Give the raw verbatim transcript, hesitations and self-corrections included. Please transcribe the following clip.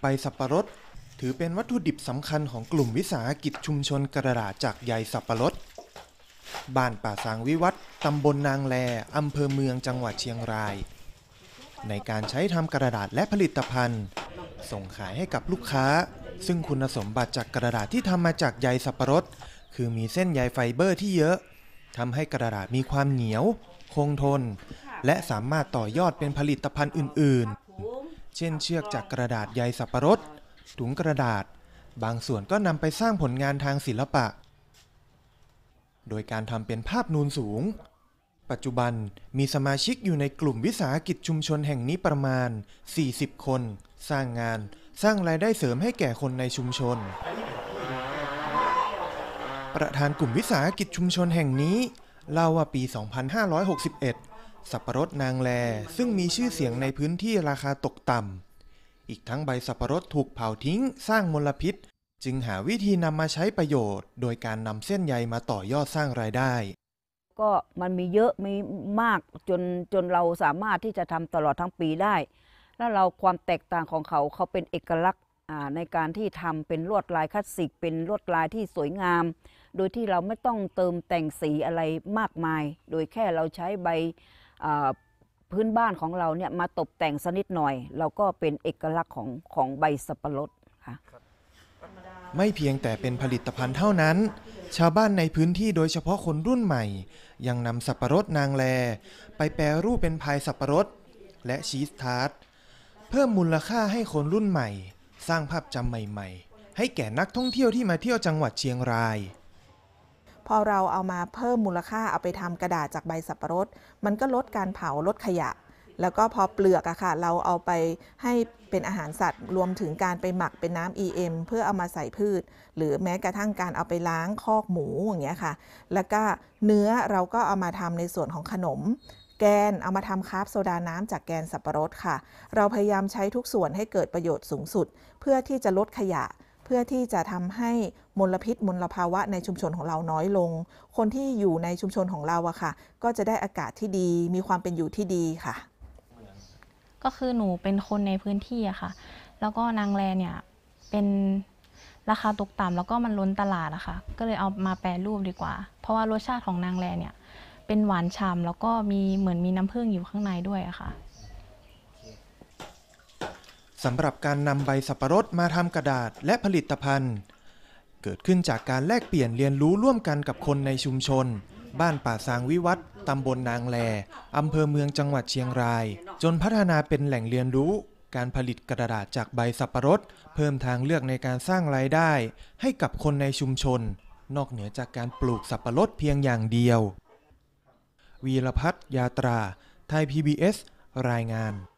ใบสับปะรดถือเป็นวัตถุดิบสำคัญของกลุ่มวิสาหกิจชุมชนกระดาษจากใยสับปะรดบ้านป่าสางวิวัฒน์ตำบลนางแลอำเภอเมืองจังหวัดเชียงรายในการใช้ทำกระดาษและผลิตภัณฑ์ส่งขายให้กับลูกค้าซึ่งคุณสมบัติจากกระดาษที่ทำมาจากใยสับปะรดคือมีเส้นใยไฟเบอร์ที่เยอะทำให้กระดาษมีความเหนียวคงทนและสามารถต่อยอดเป็นผลิตภัณฑ์อื่นๆเช่นเชือกจากกระดาษใยสับปะรดถุงกระดาษบางส่วนก็นำไปสร้างผลงานทางศิลปะโดยการทำเป็นภาพนูนสูงปัจจุบันมีสมาชิกอยู่ในกลุ่มวิสาหกิจชุมชนแห่งนี้ประมาณสี่สิบคนสร้างงานสร้างรายได้เสริมให้แก่คนในชุมชนประธานกลุ่มวิสาหกิจชุมชนแห่งนี้เล่าว่าปี สองพันห้าร้อยหกสิบเอ็ด สับปะรดนางแลซึ่งมีชื่อเสียงในพื้นที่ราคาตกต่ำอีกทั้งใบสับปะรดถูกเผาทิ้งสร้างมลพิษจึงหาวิธีนำมาใช้ประโยชน์โดยการนำเส้นใยมาต่อยอดสร้างรายได้ก็มันมีเยอะมีมากจนจนเราสามารถที่จะทำตลอดทั้งปีได้แล้วเราความแตกต่างของเขาเขาเป็นเอกลักษณ์ในการที่ทำเป็นลวดลายคลาสสิกเป็นลวดลายที่สวยงามโดยที่เราไม่ต้องเติมแต่งสีอะไรมากมายโดยแค่เราใช้ใบพื้นบ้านของเราเนี่ยมาตกแต่งสักนิดหน่อยเราก็เป็นเอกลักษณ์ของของใบสับปะรดค่ะไม่เพียงแต่เป็นผลิตภัณฑ์เท่านั้นชาวบ้านในพื้นที่โดยเฉพาะคนรุ่นใหม่ยังนำสับปะรดนางแลไปแปรรูปเป็นพายสับปะรดและชีสทาร์ตเพิ่มมูลค่าให้คนรุ่นใหม่สร้างภาพจำใหม่ๆให้แก่นักท่องเที่ยวที่มาเที่ยวจังหวัดเชียงรายพอเราเอามาเพิ่มมูลค่าเอาไปทำกระดาษจากใบสับปะรดมันก็ลดการเผาลดขยะแล้วก็พอเปลือกอะค่ะเราเอาไปให้เป็นอาหารสัตว์รวมถึงการไปหมักเป็นน้ำ อี เอ็ม เพื่อเอามาใส่พืชหรือแม้กระทั่งการเอาไปล้างคอกหมูอย่างเงี้ยค่ะแล้วก็เนื้อเราก็เอามาทำในส่วนของขนมแกนเอามาทำคาร์บโซดาน้ำจากแกนสับปะรดค่ะเราพยายามใช้ทุกส่วนให้เกิดประโยชน์สูงสุดเพื่อที่จะลดขยะเพื่อที่จะทำให้มลพิษมลภาวะในชุมชนของเราน้อยลงคนที่อยู่ในชุมชนของเราอะค่ะก็จะได้อากาศที่ดีมีความเป็นอยู่ที่ดีค่ะก็คือหนูเป็นคนในพื้นที่อะค่ะแล้วก็นางแลเนี่ยเป็นราคาตกต่ำแล้วก็มันล้นตลาดอะค่ะก็เลยเอามาแปรรูปดีกว่าเพราะว่ารสชาติของนางแลเนี่ยเป็นหวานฉ่ำแล้วก็มีเหมือนมีน้ำผึ้งอยู่ข้างในด้วยอะค่ะสำหรับการนำใบสับปะรดมาทำกระดาษและผลิตภัณฑ์เกิดขึ้นจากการแลกเปลี่ยนเรียนรู้ร่วมกันกับคนในชุมชนบ้านป่าสางวิวัฒน์ตำบลนางแลอำเภอเมืองจังหวัดเชียงรายจนพัฒนาเป็นแหล่งเรียนรู้การผลิตกระดาษจากใบสับปะรดเพิ่มทางเลือกในการสร้างรายได้ให้กับคนในชุมชนนอกเหนือจากการปลูกสับปะรดเพียงอย่างเดียววีรพัฒน์ยาตราไทย พี บี เอส รายงาน